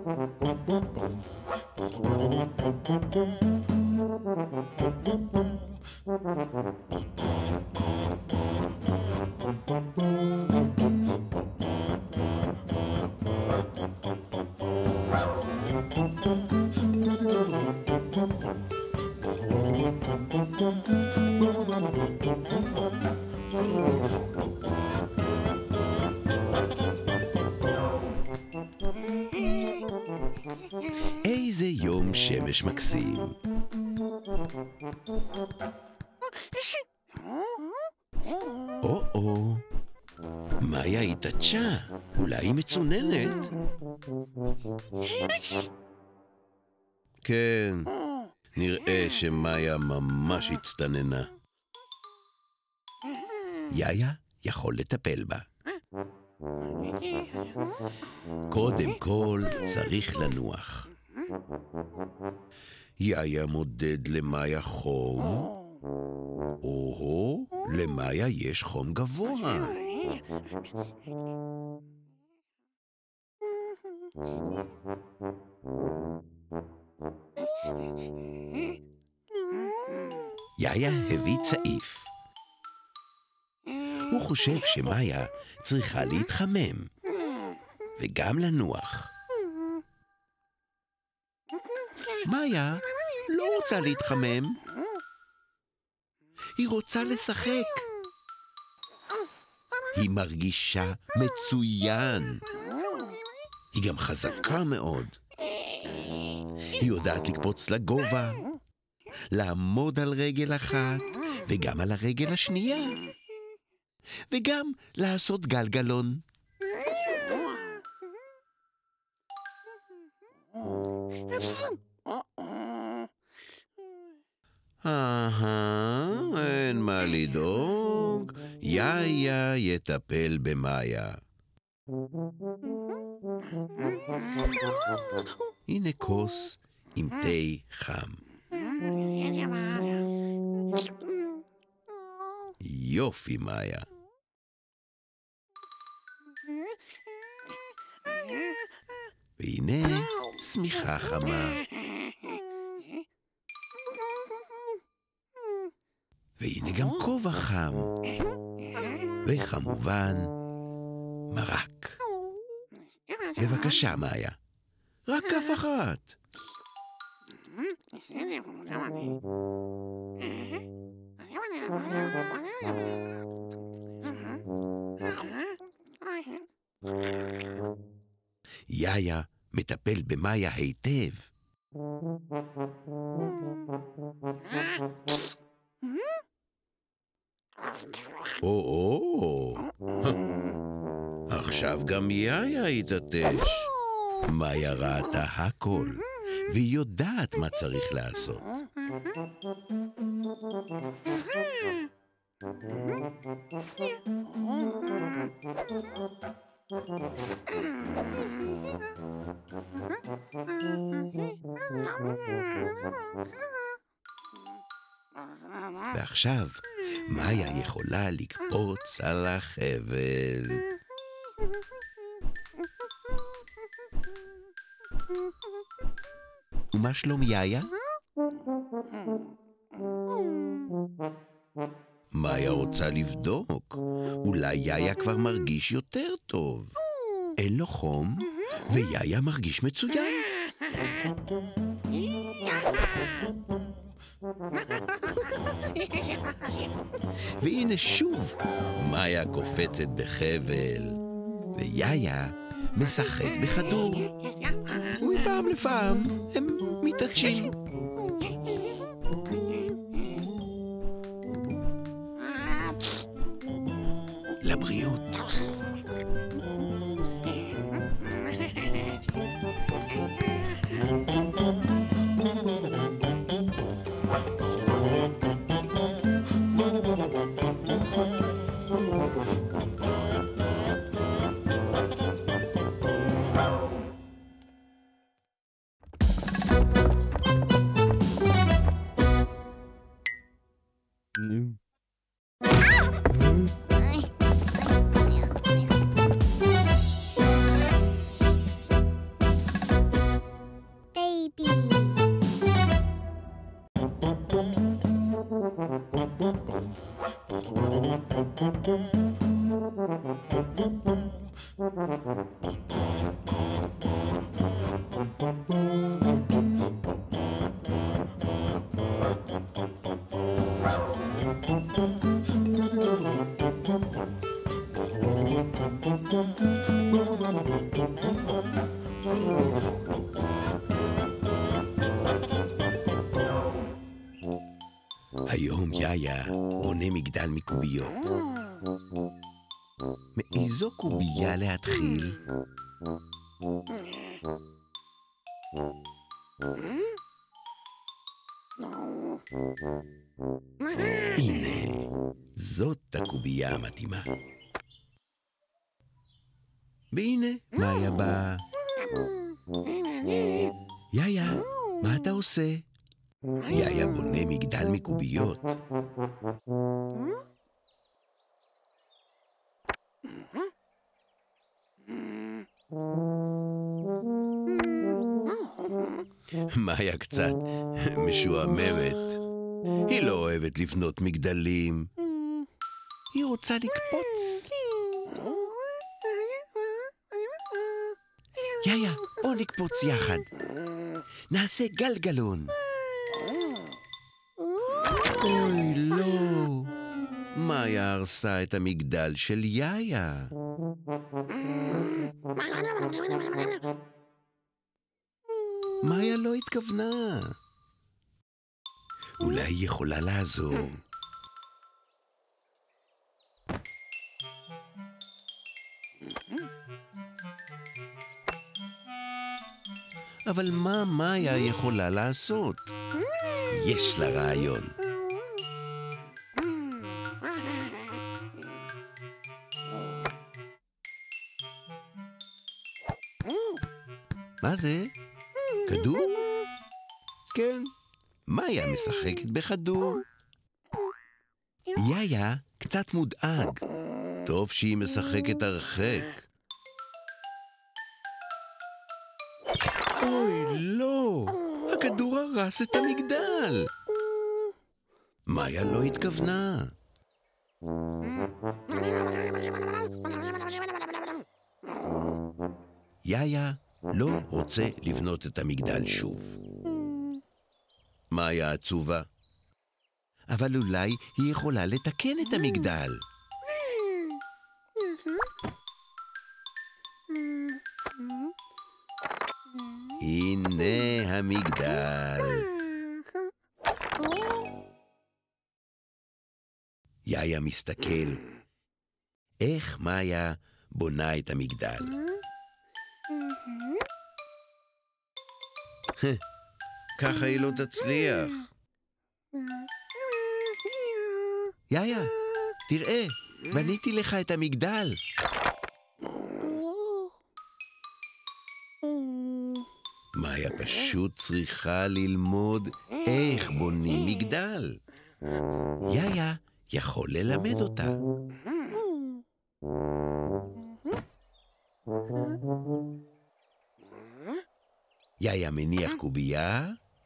איזה יום שמש מקסים. או, מאיה התעטשה, אולי היא מצוננת. כן, נראה שמאיה ממש הצטננה. יאיה יכול לטפל בה. קודם כל צריך לנוח. יאיה מודד למאיה חום. או, למאיה יש חום גבוה. יאיה הביא צעיף. הוא חושב שמאיה צריכה להתחמם וגם לנוח. מאיה לא רוצה להתחמם. היא רוצה לשחק. היא מרגישה מצוין. היא גם חזקה מאוד. היא יודעת לקפוץ לגובה, לעמוד על רגל אחת וגם על הרגל השנייה, וגם לעשות גלגלון. אין מה לדאוג, יאיה יטפל במאיה. הנה כוס עם תה חם. יופי, מאיה. והנה שמיכה חמה. והנה גם כובע חם. וכמובן מרק. בבקשה, מאיה. רק כף אחת. יאיה מטפל במאיה היטב. או, עכשיו גם יאיה התעטש. מאיה ראתה הכל, והיא יודעת מה צריך לעשות. ועכשיו מאיה יכולה לקפוץ על החבל. ומה שלום יאיה? מאיה רוצה לבדוק. אולי יאיה כבר מרגיש יותר טוב. אין לו חום, ויאיה מרגיש מצוין. והנה שוב, מאיה קופצת בחבל, ויאיה משחק בכדור. ומפעם לפעם הם מתעטשים. לבריאות. היום יאיה בונה מגדל מקוביות. מאיזו קובייה להתחיל? הנה, זאת הקובייה המתאימה. והנה, מאיה באה. יאיה, מה אתה עושה? יאיה בונה מגדל מקוביות. מאיה קצת משועממת. היא לא אוהבת לבנות מגדלים. היא רוצה לקפוץ. יאיה, בוא נקפוץ יחד. נעשה גלגלון. אוי, לא. מאיה הרסה את המגדל של יאיה. מאיה לא התכוונה. אולי היא יכולה לעזור. אבל מה מאיה יכולה לעשות? יש לה רעיון. מה זה? כדור? כן, מאיה משחקת בכדור. יאיה קצת מודאג. טוב שהיא משחקת הרחק. אוי, לא! הכדור הרס את המגדל! מאיה לא התכוונה. יאיה לא רוצה לבנות את המגדל שוב. מאיה עצובה. אבל אולי היא יכולה לתקן את המגדל. הנה המגדל. יאיה מסתכל. איך מאיה בונה את המגדל? ככה היא לא תצליח. יאיה, תראה, בניתי לך את המגדל. מאיה פשוט צריכה ללמוד איך בונים מגדל. יאיה יכול ללמד אותה. יאיה מניח קובייה.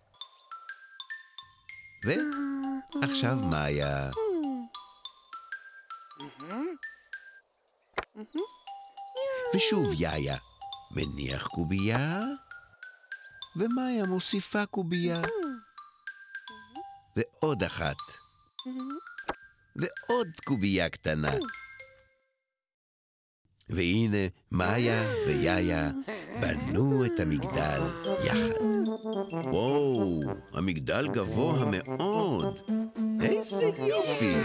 ועכשיו מאיה. ושוב יאיה מניח קובייה. ומאיה מוסיפה קובייה. ועוד אחת. ועוד קובייה קטנה. והנה מאיה ויאיה בנו את המגדל יחד. וואו, המגדל גבוה מאוד. איזה יופי.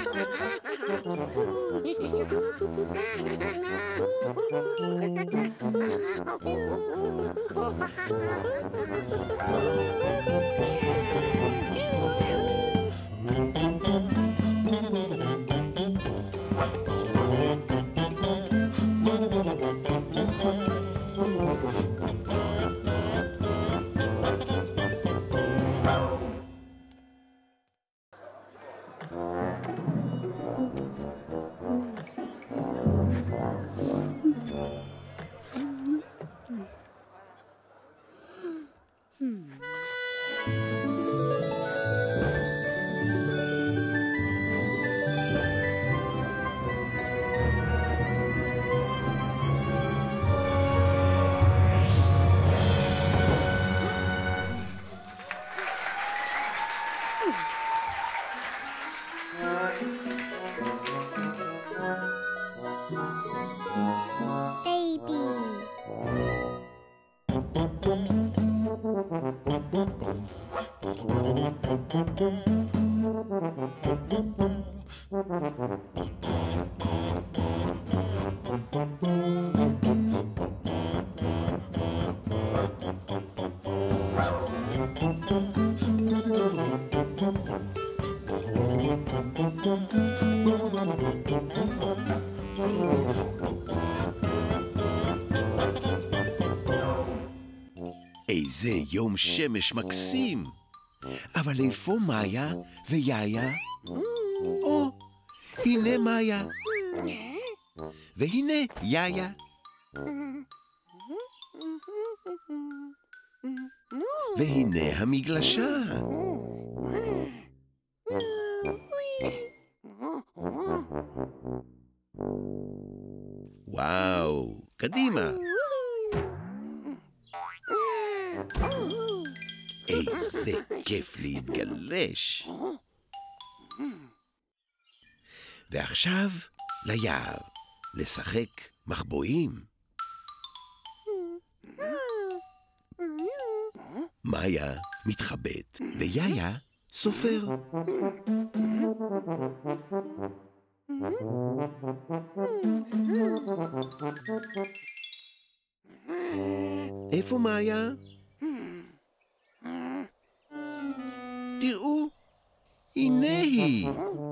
איזה יום שמש מקסים! אבל איפה מאיה ויאיה? או, הנה מאיה. והנה יאיה. והנה המגלשה. וואו, קדימה. איזה כיף להתגלש. ועכשיו ליער, לשחק מחבואים. מאיה מתחבאת ויאיה סופר. איפה מאיה? תראו, הנה היא.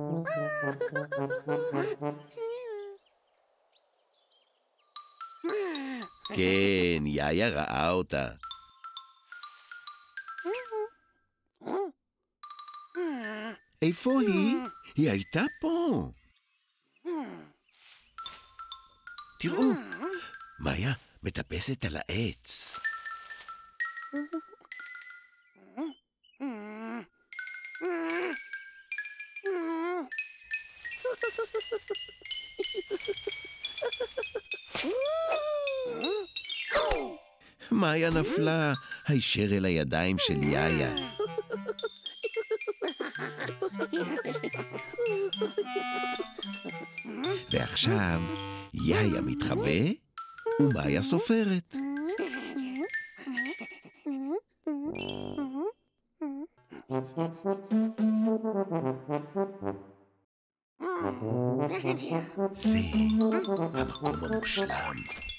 כן, יאיה ראה אותה. איפה היא? היא הייתה פה. תראו, מאיה מטפסת על העץ. מאיה נפלה הישר אל הידיים של יאיה. ועכשיו יאיה מתחבא ומאיה סופרת. זה המקום המושלם.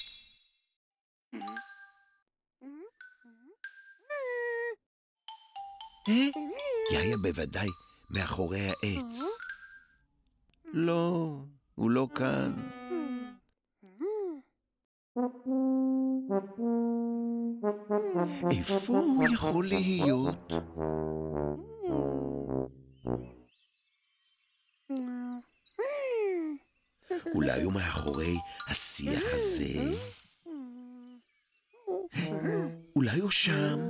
יאיה בוודאי מאחורי העץ. לא, הוא לא כאן. איפה הוא יכול להיות? אולי הוא מאחורי השיח הזה? אולי הוא שם?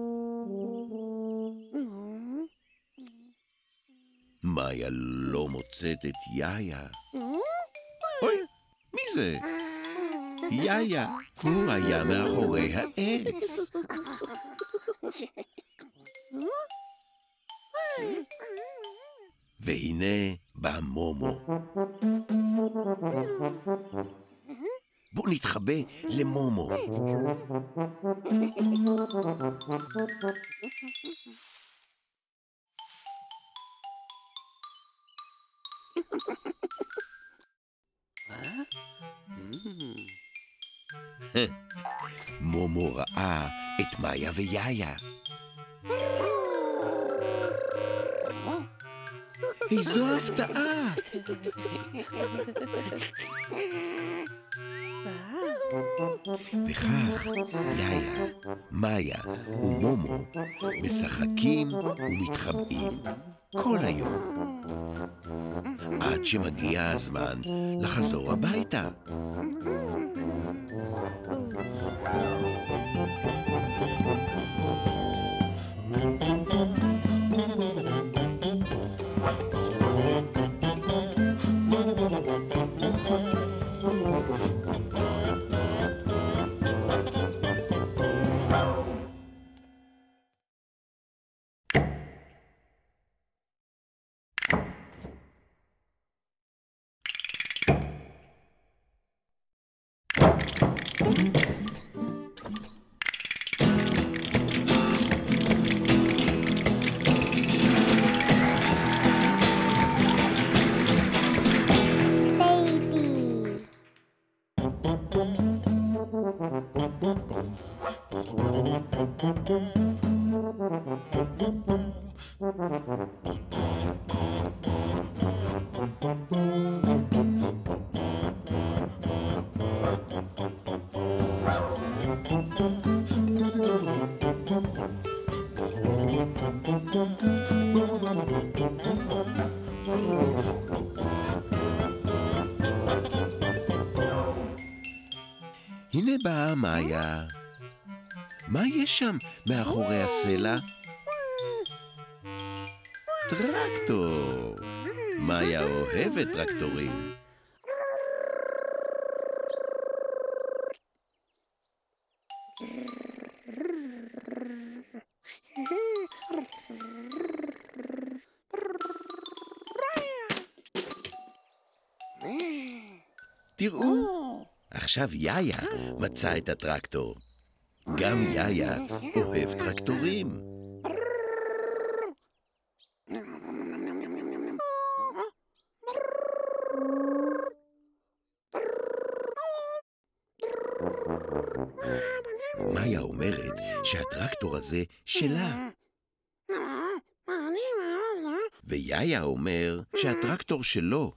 מאיה לא מוצאת את יאיה. אוי, מי זה? יאיה, הוא היה מאחורי העץ. והנה בא מומו. בוא נתחבא למומו. מומו ראה את מאיה ויאיה. איזו הפתעה! וכך יאיה, מאיה ומומו משחקים ומתחבאים כל היום, עד שמגיע הזמן לחזור הביתה. הנה באה מאיה. מה יש שם מאחורי הסלע? טרקטור. מאיה אוהבת טרקטורים. תראו, עכשיו יאיה מצא את הטרקטור. גם יאיה אוהב טרקטורים. מאיה אומרת שהטרקטור הזה שלה. ויאיה אומר שהטרקטור שלו.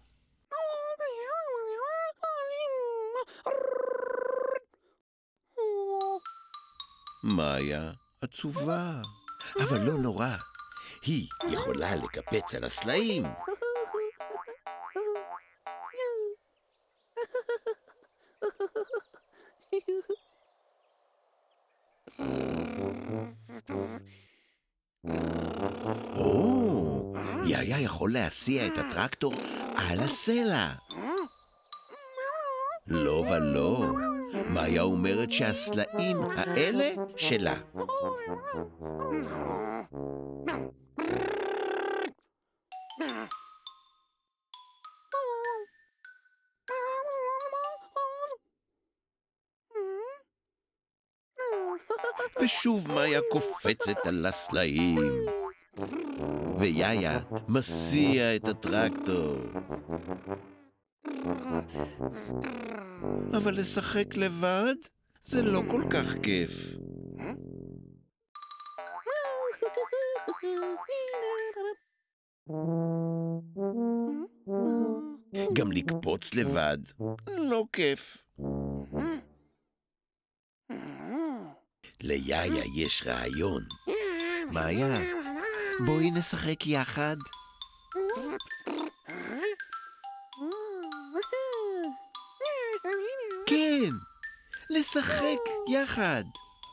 מאיה עצובה, אבל לא נורא. היא יכולה לקפץ על הסלעים. או, יאיה יכול להסיע את הטרקטור על הסלע. לא ולא. מאיה אומרת שהסלעים האלה שלה. ושוב מאיה קופצת על הסלעים. ויאיה מסיע את הטרקטור. אבל לשחק לבד זה לא כל כך כיף. גם לקפוץ לבד לא כיף. ליאיה יש רעיון. מאיה, בואי נשחק יחד. כן, לשחק יחד.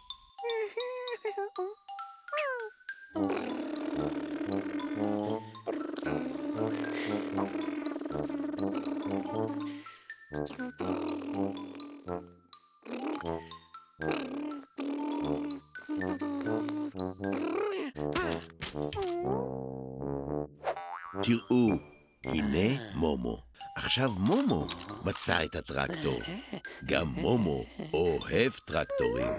תראו, הנה מומו. עכשיו מומו מצא את הטרקטור. גם מומו אוהב טרקטורים.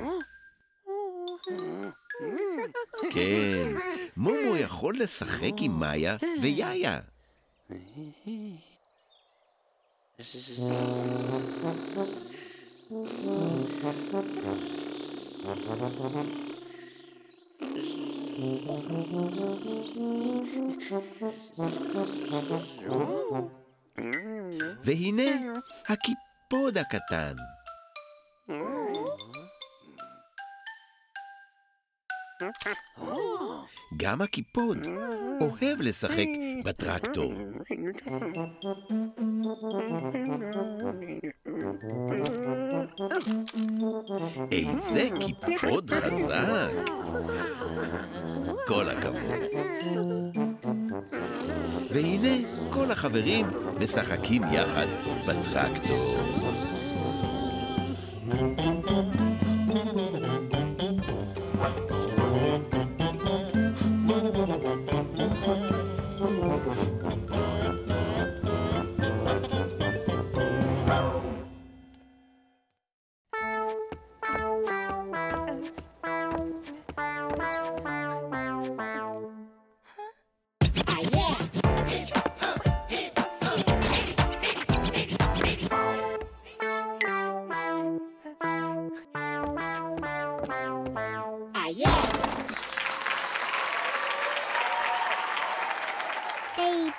כן, מומו יכול לשחק עם מאיה ויאיה. והנה הקיפוד הקטן. גם הקיפוד אוהב לשחק בטרקטור. איזה קיפוד חזק! כל הכבוד. והנה כל החברים משחקים יחד בטרקטור.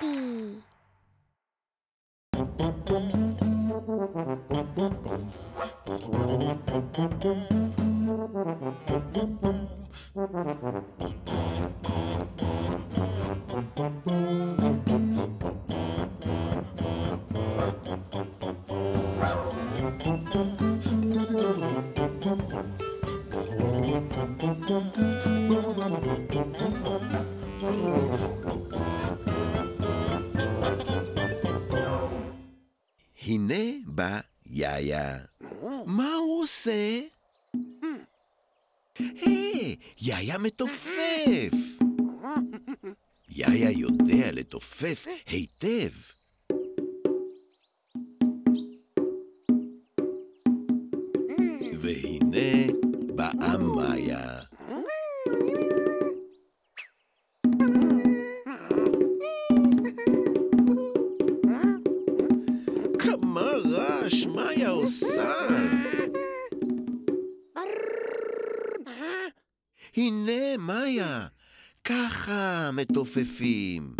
הנה בא יאיה. מה הוא עושה? היי, יאיה מתופף. יאיה יודע לתופף היטב. והנה באה מאיה. כמה רעש מאיה עושה. הנה מאיה, ככה מתופפים.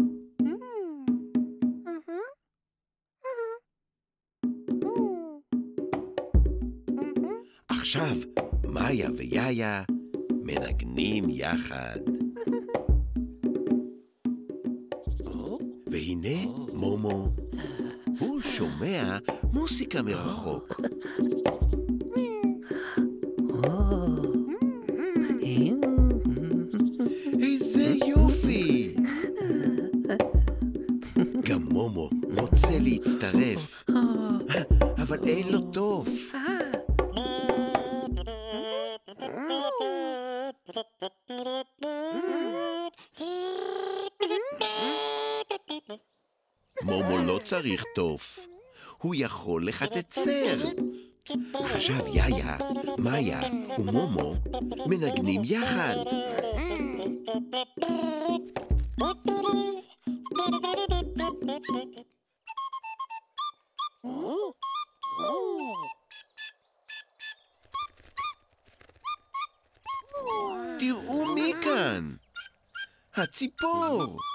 עכשיו מאיה ויאיה מנגנים יחד. והנה מומו, הוא שומע מוסיקה מרחוק. איזה יופי! גם מומו רוצה להצטרף, אבל אין לו תוף. מומו לא צריך תוף, הוא יכול לחצצר. עכשיו יאיה, מאיה ומומו מנגנים יחד. תראו מי כאן, הציפור.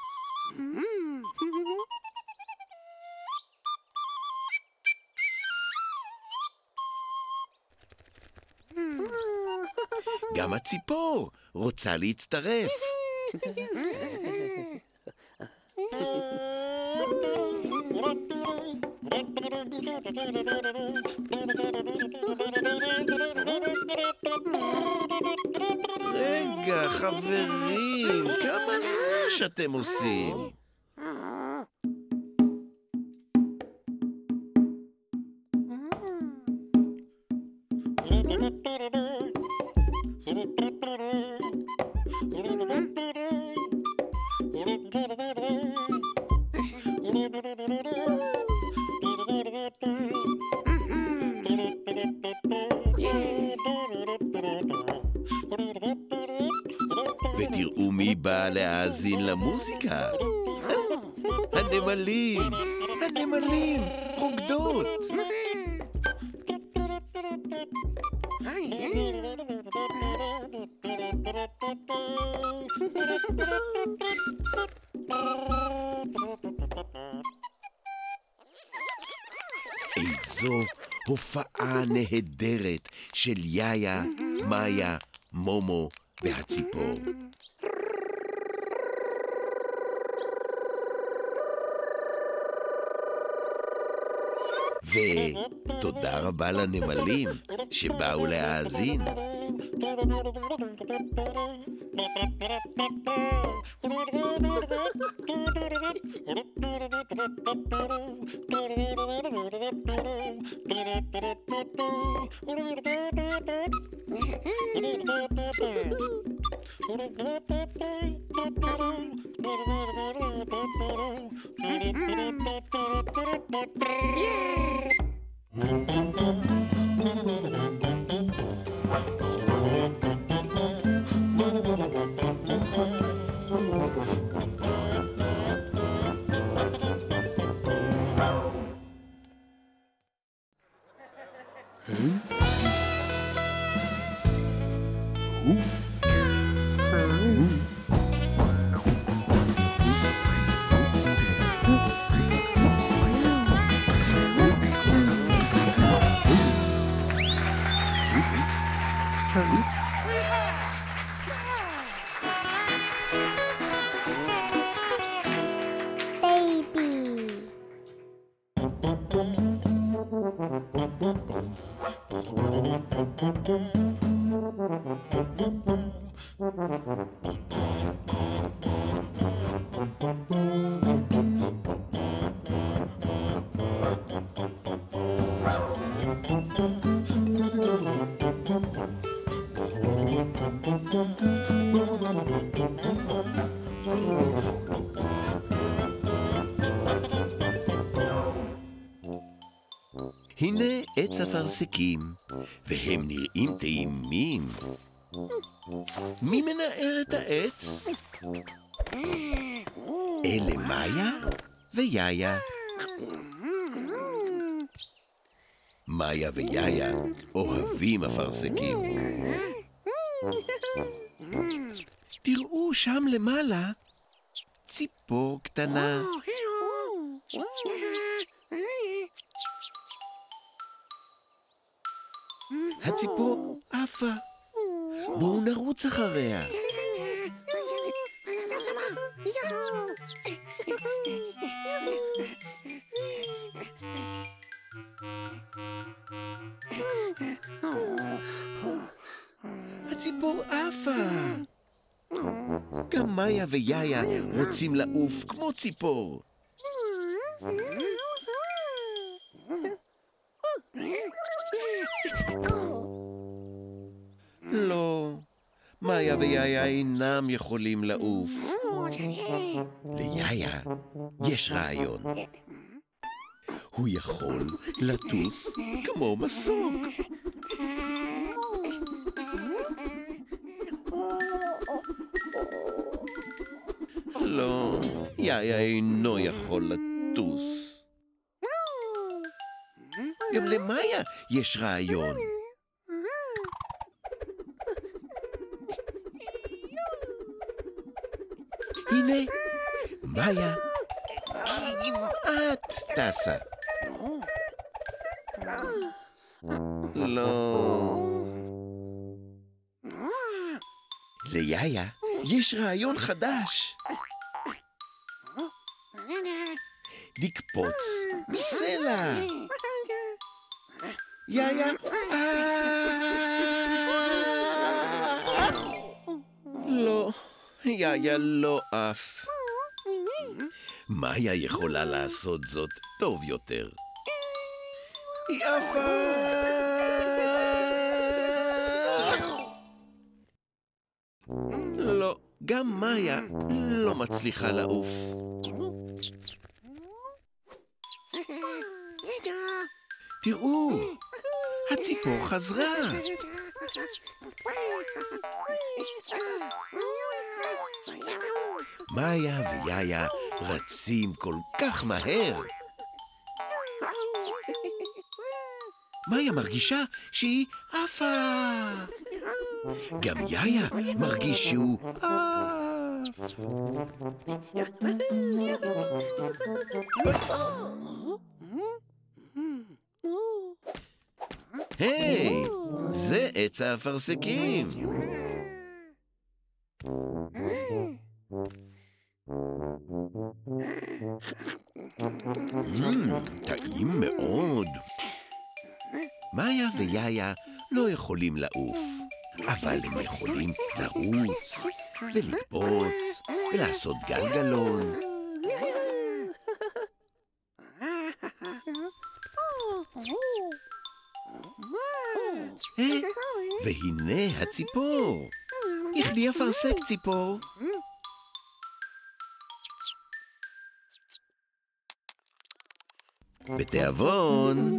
גם הציפור רוצה להצטרף. רגע, חברים, כמה רעש אתם עושים? ותראו מי בא להאזין למוזיקה. הנמלים, הנמלים, רוקדות. איזו הופעה נהדרת של יאיה, מאיה, מומו והציפור. ותודה רבה לנמלים שבאו להאזין. הנה עץ אפרסקים, והם נראים טעימים. מי מנער את העץ? אלה מאיה ויאיה. מאיה ויאיה אוהבים אפרסקים. תראו שם למעלה, ציפור קטנה. הציפור עפה. בואו נרוץ אחריה. הציפור עפה. גם מאיה ויאיה רוצים לעוף כמו ציפור. לא, מאיה ויאיה אינם יכולים לעוף. ליאיה יש רעיון. הוא יכול לטוס כמו מסוק. לא, יאיה אינו יכול לטוס. גם למאיה יש רעיון. הנה, מאיה כמעט טסה. לא. ליאיה יש רעיון חדש. לקפוץ מסלע. יאיה לא, יאיה לא עף. מאיה יכולה לעשות זאת טוב יותר. היא עפה. לא, גם מאיה לא מצליחה לעוף. תראו, הציפור חזרה. מאיה ויאיה רצים כל כך מהר. מאיה מרגישה שהיא עפה. גם יאיה מרגיש שהוא עף. היי, זה עץ האפרסקים. טעים מאוד. מאיה ויאיה לא יכולים לעוף, אבל הם יכולים לרוץ ולקפוץ ולעשות גלגלון. והנה הציפור. יכלי אפרסק ציפור. בתיאבון.